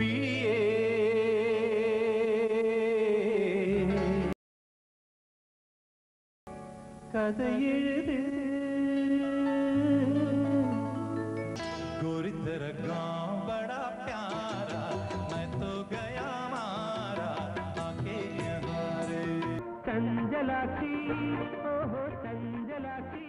விழியே கதை எழுது गोरी तेरा गाँव बड़ा प्यारा मैं तो गया मारा आके यहाँ रे चंचलाक्षी ओहो चंचलाक्षी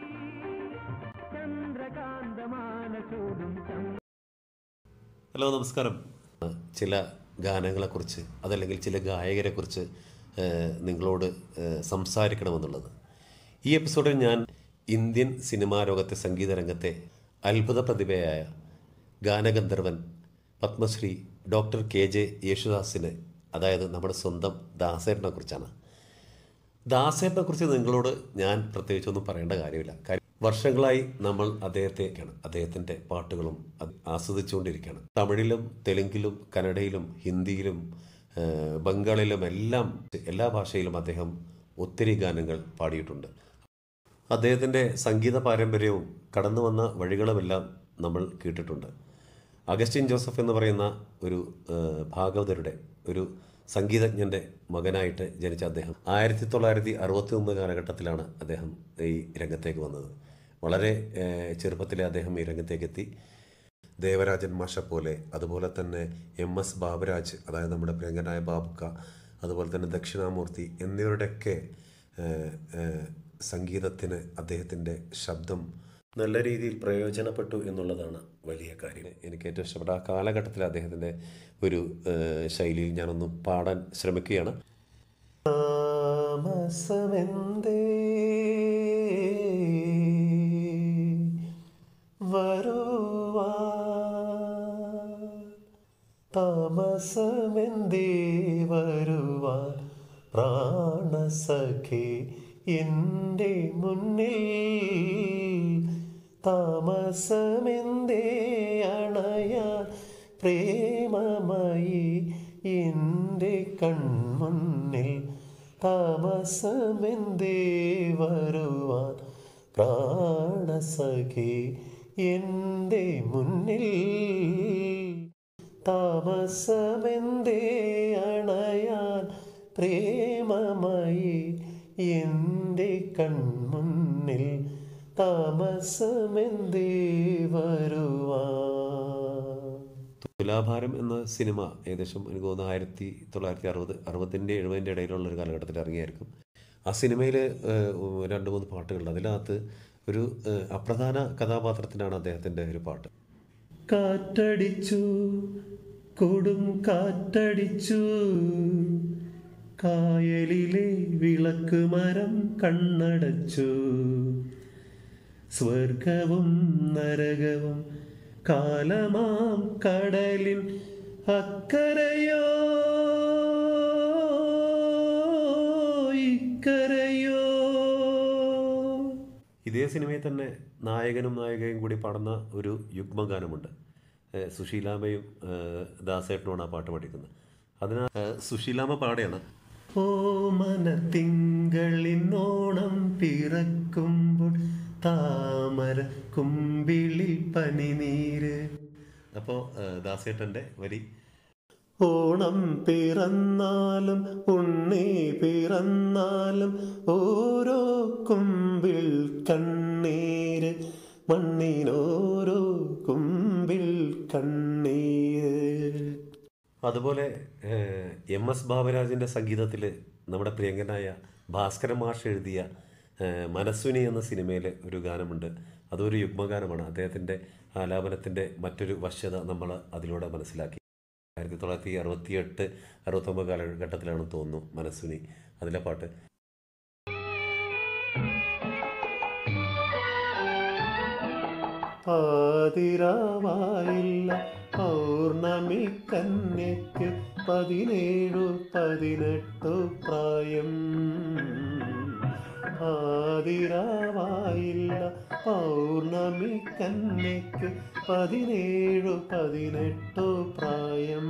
ചന്ദ്രകാന്തമാന ചൂടും. ഹലോ, നമസ്കാരം. ചില ഗാനങ്ങളെക്കുറിച്ച് അതല്ലെങ്കിൽ ചില ഗായകരെക്കുറിച്ച് നിങ്ങളോട് സംസാരിക്കണമെന്നുള്ളത്. ഈ എപ്പിസോഡിൽ ഞാൻ ഇന്ത്യൻ സിനിമാ ലോകത്തെ സംഗീത രംഗത്തെ അത്ഭുത പ്രതിഭയായ ഗാനഗന്ധർവൻ പത്മശ്രീ ഡോക്ടർ KJ യേശുദാസിനെ, അതായത് നമ്മുടെ സ്വന്തം ദാസേട്ടനെ കുറിച്ചാണ്. ദാസേട്ടനെക്കുറിച്ച് നിങ്ങളോട് ഞാൻ പ്രത്യേകിച്ചൊന്നും പറയേണ്ട കാര്യമില്ല. വർഷങ്ങളായി നമ്മൾ അദ്ദേഹത്തിൻ്റെ പാട്ടുകളും ആസ്വദിച്ചുകൊണ്ടിരിക്കുകയാണ്. തമിഴിലും തെലുങ്കിലും കന്നഡയിലും ഹിന്ദിയിലും ബംഗാളിലും എല്ലാ ഭാഷയിലും അദ്ദേഹം ഒത്തിരി ഗാനങ്ങൾ പാടിയിട്ടുണ്ട്. അദ്ദേഹത്തിൻ്റെ സംഗീത പാരമ്പര്യവും കടന്നു വന്ന വഴികളുമെല്ലാം നമ്മൾ കേട്ടിട്ടുണ്ട്. അഗസ്റ്റിൻ ജോസഫ് എന്ന് പറയുന്ന ഒരു ഭാഗവതരുടെ ഒരു സംഗീതജ്ഞൻ്റെ മകനായിട്ട് ജനിച്ച അദ്ദേഹം 1961 കാലഘട്ടത്തിലാണ് അദ്ദേഹം ഈ രംഗത്തേക്ക് വന്നത്. വളരെ ചെറുപ്പത്തിലെ അദ്ദേഹം ഈ രംഗത്തേക്കെത്തി. ദേവരാജൻ മാഷ പോലെ, അതുപോലെ തന്നെ MS ബാബുരാജ്, അതായത് നമ്മുടെ പ്രിയങ്കനായ ബാബുക്ക, അതുപോലെ തന്നെ ദക്ഷിണാമൂർത്തി എന്നിവരുടെയൊക്കെ സംഗീതത്തിന് അദ്ദേഹത്തിൻ്റെ ശബ്ദം നല്ല രീതിയിൽ പ്രയോജനപ്പെട്ടു എന്നുള്ളതാണ് വലിയ കാര്യം. എനിക്ക് ഏറ്റവും ഇഷ്ടപ്പെട്ട ആ കാലഘട്ടത്തിൽ അദ്ദേഹത്തിൻ്റെ ഒരു ശൈലിയിൽ ഞാനൊന്ന് പാടാൻ ശ്രമിക്കുകയാണ്. താമസമെന്തേ വരുവാൻ പ്രാണസഖി എൻ്റെ മുന്നിൽ, താമസമെന്തേ അണയാൻ പ്രേമമായി എൻ്റെ കൺമുന്നിൽ, താമസമെന്തേ വരുവാൻ പ്രാണസഖി എൻ്റെ മുന്നിൽ, താമസമെന്തേ അണയാൻ പ്രേമമായി എൻ്റെ കൺമുന്നിൽ, താമസമെന്തേ വരുവാൻ. തുലാഭാരം എന്ന സിനിമ ഏകദേശം എനിക്ക് തോന്നുന്നു 1960 70 ഇടയിലുള്ള ഒരു കാലഘട്ടത്തിൽ ഇറങ്ങിയായിരിക്കും. ആ സിനിമയിൽ 2-3 പാട്ടുകളുണ്ട്. അതിനകത്ത് ഒരു അപ്രധാന കഥാപാത്രത്തിനാണ് അദ്ദേഹത്തിൻ്റെ ഒരു പാട്ട്. കാറ്റടിച്ചു, കൊടും കാറ്റടിച്ചു, കായലിലെ വിളക്ക് മരം കണ്ണടച്ചു, സ്വർഗവും നരകവും കാലമാം കടലിൻ അക്കരയോ ഇക്കരയോ. ഇതേ സിനിമയിൽ തന്നെ നായകനും നായികയും കൂടി പാടുന്ന ഒരു യുഗ്മഗാനമുണ്ട്. സുശീലാമ്മയും ദാസേട്ടനുമാണ് ആ പാട്ട് പഠിക്കുന്നത്. സുശീലാമ്മ പാടെയാണ്. ഓമനത്തിങ്കളിനോണം പിറക്കുമ്പോൾ താമര കുമ്പിളിൽ പനിനീര്. അപ്പോൾ ദാസേട്ടൻ്റെ വരി: ഓണം പിറന്നാലും ഉണ്ണി പിറന്നാലും ഓരോ കുമ്പിൾ കണ്ണീര്, മണ്ണിനോരോ കുമ്പിൾ കണ്ണീര്. അതുപോലെ MS ബാബുരാജിൻ്റെ സംഗീതത്തിൽ നമ്മുടെ പ്രിയങ്കനായ ഭാസ്കരൻ മാഷ് എഴുതിയ മനസ്വിനി എന്ന സിനിമയിൽ ഒരു ഗാനമുണ്ട്. അതൊരു യുഗ്മഗാനമാണ്. അദ്ദേഹത്തിൻ്റെ ആലാപനത്തിൻ്റെ മറ്റൊരു വശ്യത നമ്മൾ അതിലൂടെ മനസ്സിലാക്കി. 1968-69 കാലഘട്ടത്തിലാണെന്ന് തോന്നുന്നു മനസ്വിനി, അതിലെ പാട്ട്. പാതിരാവായില്ല പൗർണമി കന്യക്ക് 17-18 പ്രായം, പാതിരാവായില്ല പൗർണമി കന്യക്ക് 17-18 പ്രായം,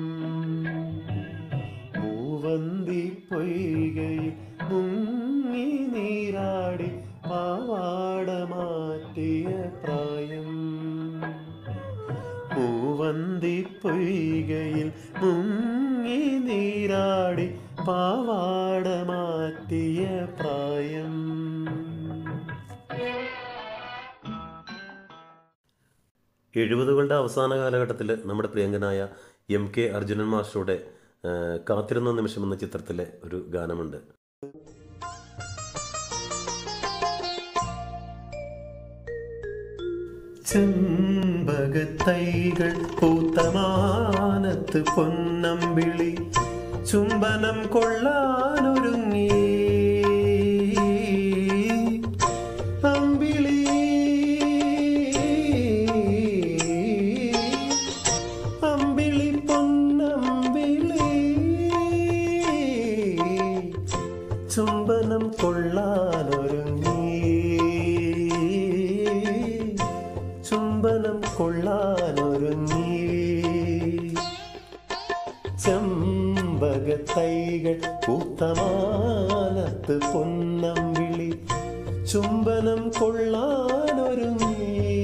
മൂവന്തി പൊയ്കയിൽ മുങ്ങി നീരാടി പാവാട മാറ്റിയ പ്രായം, മൂവന്തി പൊയ് പൊയ്കയിൽ മുങ്ങി നീരാടി പാവാട മാറ്റിയ പ്രായം. എഴുപതുകളുടെ അവസാന കാലഘട്ടത്തിൽ നമ്മുടെ പ്രിയങ്കനായ MK അർജുനൻ മാസ്റ്ററുടെ കാത്തിരുന്ന നിമിഷം എന്ന ചിത്രത്തിലെ ഒരു ഗാനമുണ്ട്. ചെമ്പകത്തൈകൾ പൂത്തമാനത്ത് പൊന്നമ്പിളി ചുംബനം കൊള്ളാനൊരുങ്ങി. അമ്പിളി അമ്പിളി പൊന്നമ്പിളി ചുംബനം കൊള്ളാനൊരുങ്ങി. ചുംബനം കൊള്ളാനൊരുങ്ങി. ചെമ്പകത്തൈകൾ പൂത്തമാനത്ത് പൊന്നമ്പിളി ചുംബനം കൊള്ളാനൊരുങ്ങി.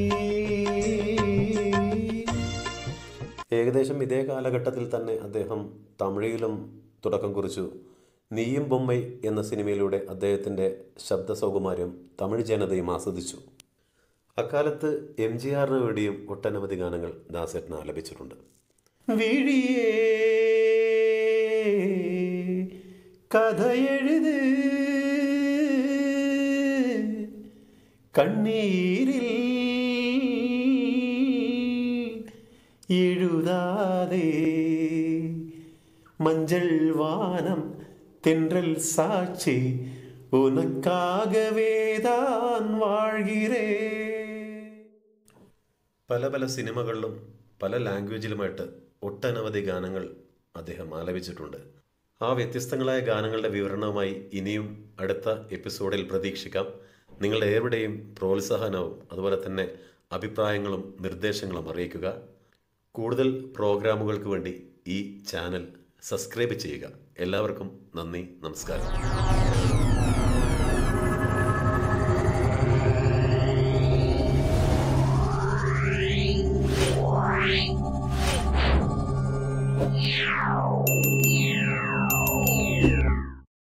ഏകദേശം ഇതേ കാലഘട്ടത്തിൽ തന്നെ അദ്ദേഹം തമിഴിലും തുടക്കം കുറിച്ചു. നീയും ബൊമ്മൈ എന്ന സിനിമയിലൂടെ അദ്ദേഹത്തിൻ്റെ ശബ്ദ സൗകുമാര്യം തമിഴ് ജനതയും ആസ്വദിച്ചു. അക്കാലത്ത് MGRന് വേണ്ടിയും ഒട്ടനവധി ഗാനങ്ങൾ ദാസേട്ടൻ ആലപിച്ചിട്ടുണ്ട്. വിഴിയേ കഥയെഴുത് കണ്ണീരിൽ എഴുതാതെ മഞ്ചൾ വാനം തെன்றல் സാക്ഷി ഉനക്കാകവേ താൻ വാഴ്கிறേ. പല പല സിനിമകളിലും പല ലാംഗ്വേജിലുമായിട്ട് ഒട്ടനവധി ഗാനങ്ങൾ അദ്ദേഹം ആലപിച്ചിട്ടുണ്ട്. ആ വ്യത്യസ്തങ്ങളായ ഗാനങ്ങളുടെ വിവരണവുമായി ഇനിയും അടുത്ത എപ്പിസോഡിൽ പ്രതീക്ഷിക്കാം. നിങ്ങളുടെ ഏവരുടെയും പ്രോത്സാഹനവും അതുപോലെ തന്നെ അഭിപ്രായങ്ങളും നിർദ്ദേശങ്ങളും അറിയിക്കുക. കൂടുതൽ പ്രോഗ്രാമുകൾക്ക് വേണ്ടി ഈ ചാനൽ സബ്സ്ക്രൈബ് ചെയ്യുക. എല്ലാവർക്കും നന്ദി, നമസ്കാരം.